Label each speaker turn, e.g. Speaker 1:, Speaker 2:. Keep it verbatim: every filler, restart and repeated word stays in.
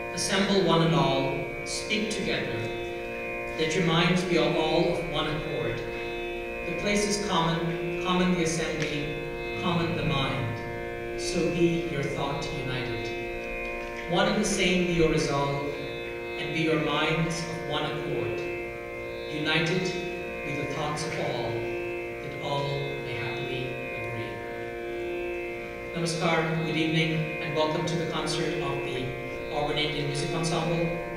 Speaker 1: Assemble one and all, speak together. Let your minds be all of one accord. The place is common, common the assembly, common the mind. So be your thought united. One and the same be your resolve, and be your minds of one accord. United be the thoughts of all, that all may happily agree. Namaskar, good evening, and welcome to the concert of the Auburn Indian Music Ensemble.